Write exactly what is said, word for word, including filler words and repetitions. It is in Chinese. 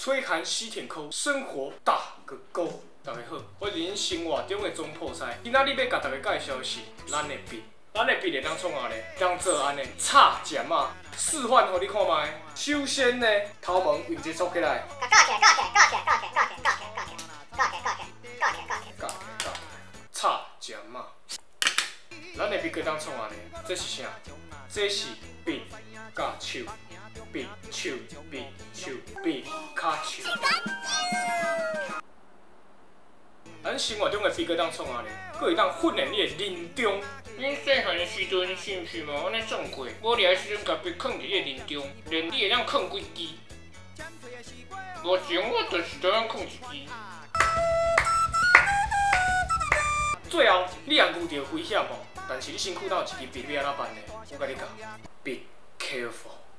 吹寒西舔抠，生活大个勾。大家好，我是恁生活中的总破塞。今仔日要甲大家介绍的是咱的笔，咱的笔会当创啥呢？当做安尼插针啊，示范互你看卖。首先呢，头毛用一撮起来， 架起来，架起来，架起来，架起来，架起来，架起来，架起来，架起来，架起来，架起来，架起来， 架起来，架起来，插针啊。咱的笔可以当创啥呢？这是啥？这是笔甲手，笔手，笔手，笔骹手。咱生活中的笔可以当创啥呢？佫会当训练你的忍中。恁细汉的时阵是毋是嘛安尼算过？无聊的时阵，甲笔放伫你的忍中，练你会当放几支。目前我就是这样放一支。最后，你也遇到危险哦，但是你身躯头有一支笔，要安怎办呢？我甲你讲 ，Be careful。